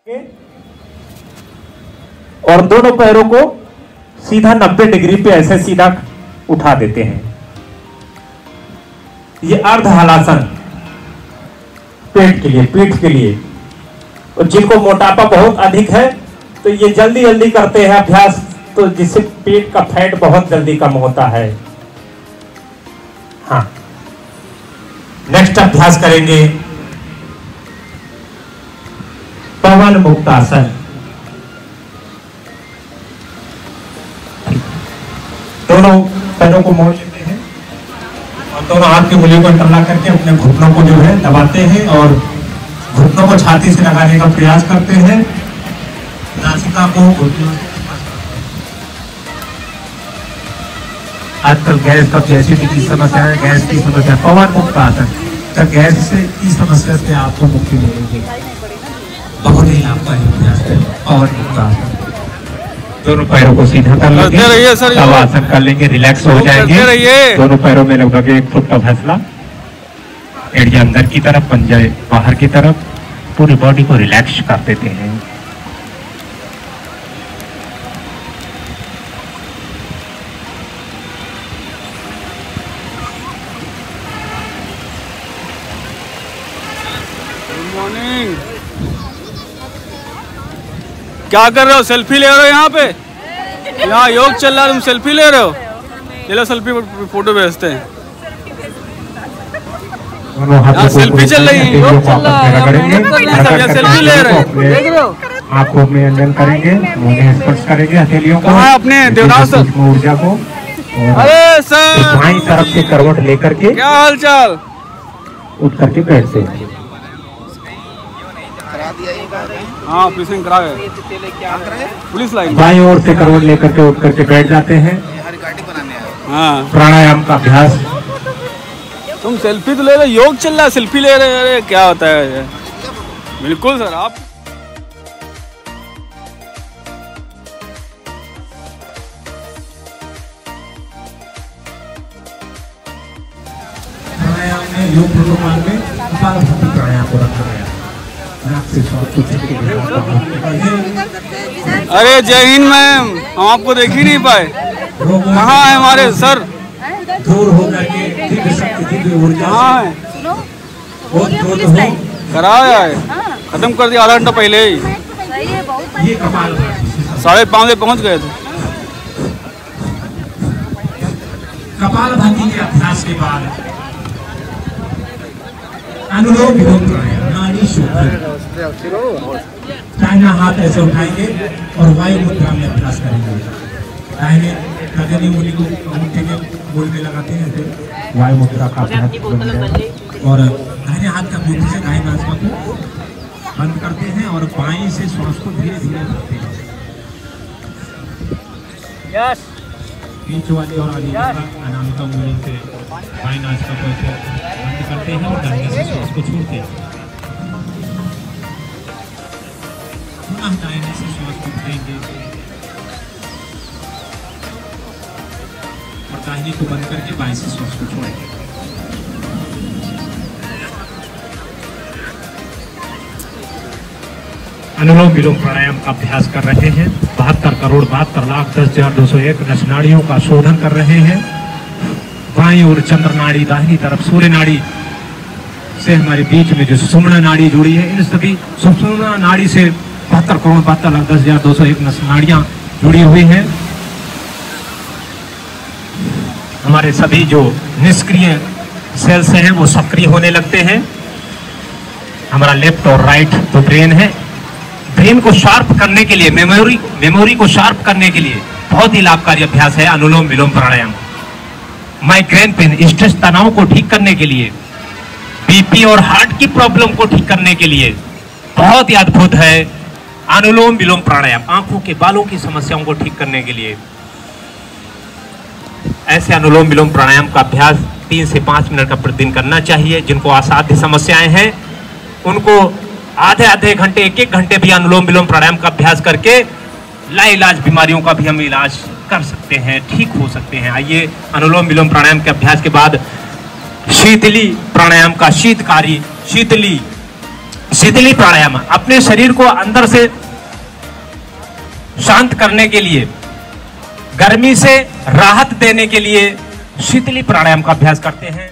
और दोनों पैरों को सीधा 90 डिग्री पे ऐसे सीधा उठा देते हैं। ये अर्ध हलासन पेट के लिए, पीठ के लिए। और जिनको मोटापा बहुत अधिक है तो ये जल्दी जल्दी करते हैं अभ्यास, तो जिससे पेट का फैट बहुत जल्दी कम होता है। हाँ, नेक्स्ट अभ्यास करेंगे पवन मुक्तासन। दोनों पैरों को मोड़ लेते हैं और दोनों हाथ की उंगलियों को इंटरलॉक करके अपने घुटनों को जो है दबाते हैं और घुटनों को छाती से लगाने का प्रयास करते हैं। नासिका को आजकल गैस का एसिडिटी की समस्या है, गैस की समस्या, पवन मुक्तासन तो गैस से की समस्या से आपको मुक्ति मिलेगी। बहुत ही लाभकारी अभ्यास है पवन मुक्तासन। दोनों पैरों को सीधा कर लेंगे, आसन कर लेंगे, रिलैक्स हो जाएंगे। दोनों पैरों में लगभग 1 फुट का फैसला, एड़िया अंदर की तरफ, पंजा बाहर की तरफ, पूरी बॉडी को रिलैक्स कर देते हैं। Good morning. क्या कर रहे हो? सेल्फी ले रहे हो? यहाँ पे यहाँ योग चल रहा है, तुम सेल्फी ले रहे हो? चलो सेल्फी फोटो भेजते हैं। यहाँ सेल्फी चल रही है, योग चल रहा है, सेल्फी ले रहे हैं, देख रहे हो? आपको अपने अंजन करेंगे, मुंह स्पर्श करेंगे हथेलियों को, कहाँ अपने देवदास सर ऊर्जा को। अरे सर बाईं तरफ से करवट लेकर के क्या हाल चाल? उठ करके बैठते हैं। हाँ पुलिस करा गए, पुलिस लाइन बाईं ओर से करवट लेकर के उठ करके बैठ जाते हैं। हाँ, प्राणायाम का अभ्यास। तुम सेल्फी तो ले रहे, योग चल रहा है, सेल्फी ले रहे, अरे क्या होता है? बिल्कुल सर, आप प्राणायाम में, योग प्रोटोकॉल में कपालभाति प्राणायाम को रखा गया। अरे जय हिंद मैम, हम आपको देख ही नहीं पाए, कहाँ है हमारे सर? दूर होकर के दिव्य शक्ति, दिव्य ऊर्जा कहाँ है? कराया है, खत्म कर दिया आधा घंटा पहले ही। ये कपालभाति 5:30 बजे पहुँच गए थे। कपालभाति के अभ्यास के बाद अनुलोम विलोम प्राणायाम, नाड़ी शुद्धि। दाहिना हाथ ऐसे उठाएंगे और वायु मुद्रा में अभ्यास करेंगे। दाहिने नगनी उंगली को अंगूठे के गोल में लगाते हैं, फिर वायु मुद्रा का अभ्यास और दाहिने हाथ का अंगूठे से दाहिने नासिका को बंद करते हैं और बाएं से श्वास को धीरे धीरे भरते हैं। बीच वाली और अनामिका उंगली से बाएं नासिका को ऐसे बंद करते हैं और दाहिने से श्वास को छोड़ते हैं। पुनः दाहिने से श्वास को भरेंगे और दाहिने को बंद करके बाएं से श्वास को छोड़ेंगे। अनुलोम विलोम प्राणायाम का अभ्यास कर रहे हैं। 72,72,10,201 नस नाड़ियों का शोधन कर रहे हैं। बाईं ओर चंद्र नाड़ी, दाहिनी तरफ सूर्य नाड़ी से हमारे बीच में जो सुषुम्ना नाड़ी जुड़ी है, इन सभी सुषुम्ना नाड़ी से 72,72,10,201 नस नाड़ियां जुड़ी हुई हैं। हमारे सभी जो निष्क्रिय सेल्स हैं वो सक्रिय होने लगते हैं। हमारा लेफ्ट और राइट तो ब्रेन है, ब्रेन को शार्प करने के लिए, मेमोरी को शार्प करने के लिए बहुत ही लाभकारी अभ्यास है अनुलोम विलोम प्राणायाम। माइग्रेन पेन, स्ट्रेस, तनाव को ठीक करने के लिए, बीपी और हार्ट की प्रॉब्लम को ठीक करने के लिए बहुत ही अद्भुत है अनुलोम विलोम प्राणायाम। आंखों के बालों की समस्याओं को ठीक करने के लिए ऐसे अनुलोम विलोम प्राणायाम का अभ्यास 3 से 5 मिनट का प्रतिदिन करना चाहिए। जिनको असाध्य समस्याएं हैं उनको आधे घंटे, 1 घंटे भी अनुलोम विलोम प्राणायाम का अभ्यास करके लाइलाज बीमारियों का भी हम इलाज कर सकते हैं, ठीक हो सकते हैं। आइए अनुलोम विलोम प्राणायाम के अभ्यास के बाद शीतली प्राणायाम का शीतकारी शीतली शीतली प्राणायाम अपने शरीर को अंदर से शांत करने के लिए, गर्मी से राहत देने के लिए शीतली प्राणायाम का अभ्यास करते हैं।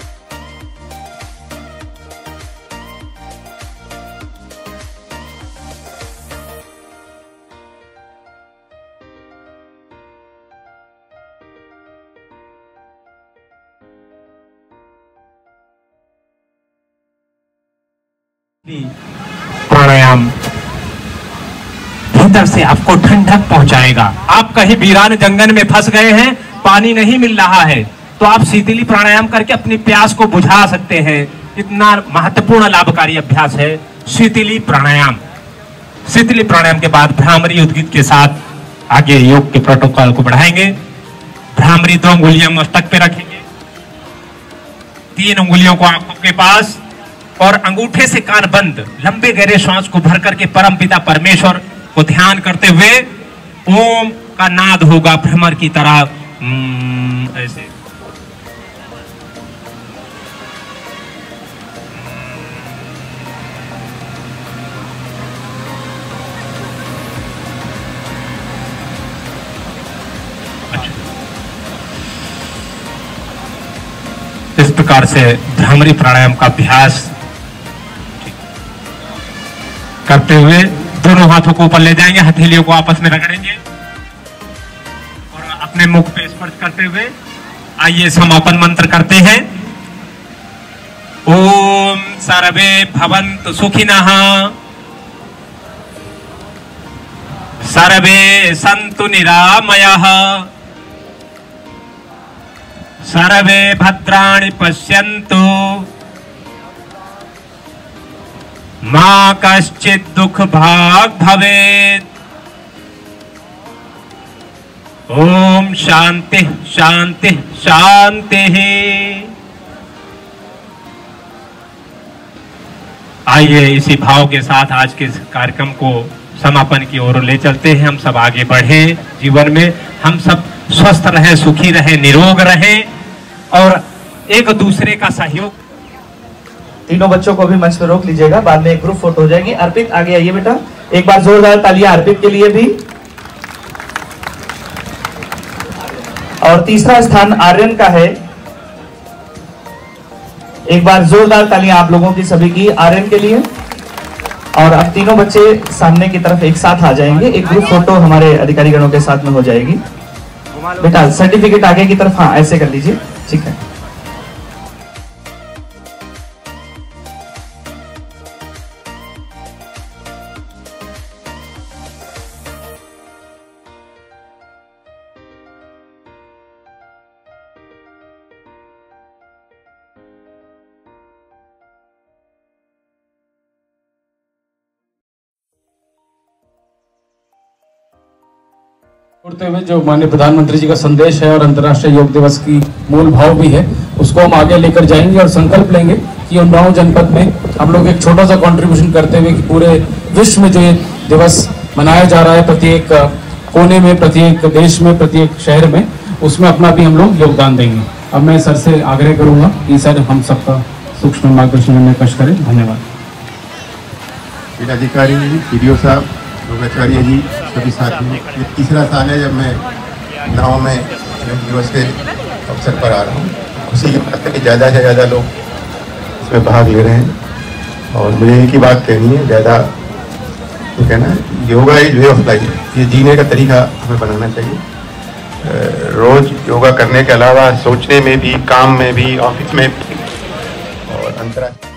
प्राणायाम भीतर से आपको ठंडक पहुंचाएगा। आप कहीं वीरान जंगल में फंस गए हैं, पानी नहीं मिल रहा है, तो आप शीतली प्राणायाम करके अपनी प्यास को बुझा सकते हैं। इतना महत्वपूर्ण लाभकारी अभ्यास है शीतली प्राणायाम। शीतली प्राणायाम के बाद भ्रामरी उद्गीत के साथ आगे योग के प्रोटोकॉल को बढ़ाएंगे। भ्रामरी 2 उंगलियां मस्तक पे रखेंगे, 3 उंगलियों को आंखों के पास और अंगूठे से कान बंद, लंबे गहरे श्वास को भर करके परम पिता परमेश्वर को ध्यान करते हुए ओम का नाद होगा भ्रमर की तरह, ऐसे। इस प्रकार से भ्रामरी प्राणायाम का अभ्यास करते हुए दोनों हाथों को ऊपर ले जाएंगे, हथेलियों को आपस में रगड़ेंगे और अपने मुख पे स्पर्श करते हुए आइए समापन मंत्र करते हैं। ओम सर्वे भवन्तु सुखिनः, सर्वे सन्तु निरामयाः, सर्वे भद्राणि पश्यन्तु, मां कश्चित् दुख भाग भवेत्। ओम शांति शांति शांति। आइए इसी भाव के साथ आज के कार्यक्रम को समापन की ओर ले चलते हैं। हम सब आगे बढ़े, जीवन में हम सब स्वस्थ रहें, सुखी रहें, निरोग रहें और एक दूसरे का सहयोग। तीनों बच्चों को भी मंच पर रोक लीजिएगा, बाद में एक ग्रुप फोटो हो जाएगी। अर्पित आगे आइए बेटा, एक बार जोरदार तालियां अर्पित के लिए भी। और तीसरा स्थान आर्यन का है, एक बार जोरदार तालियां आप लोगों की सभी की आर्यन के लिए। और अब तीनों बच्चे सामने की तरफ एक साथ आ जाएंगे, एक ग्रुप फोटो हमारे अधिकारी गणों के साथ में हो जाएगी। बेटा सर्टिफिकेट आगे की तरफ, हाँ ऐसे कर लीजिए, ठीक है। जोड़ते हुए जो माननीय प्रधानमंत्री जी का संदेश है और अंतर्राष्ट्रीय योग दिवस की मूल भाव भी है, उसको हम आगे लेकर जाएंगे और संकल्प लेंगे कि उन्नाव जनपद में हम लोग एक छोटा सा कंट्रीब्यूशन करते हुए कि पूरे विश्व में जो ये दिवस मनाया जा रहा है, प्रत्येक कोने में, प्रत्येक देश में, प्रत्येक शहर में, उसमें अपना भी हम लोग योगदान देंगे। अब मैं सर से आग्रह करूंगा कि सर हम सबका सूक्ष्म मार्गदर्शन में कष्ट करें। धन्यवाद। जिलाधिकारी जी, पीडीओ साहब, योगाचार्य जी, सभी साथियों, ये तीसरा साल है जब मैं गाँव में योग दिवस के अवसर पर आ रहा हूँ। खुशी की बात है कि ज़्यादा से ज़्यादा लोग इसमें भाग ले रहे हैं और मुझे एक ही बात कहनी है, ज़्यादा तो कहना yoga is way of life, ये जीने का तरीका हमें बनाना चाहिए। रोज़ योगा करने के अलावा सोचने में भी, काम में भी, ऑफिस में भी और अंतर्राष्ट्रीय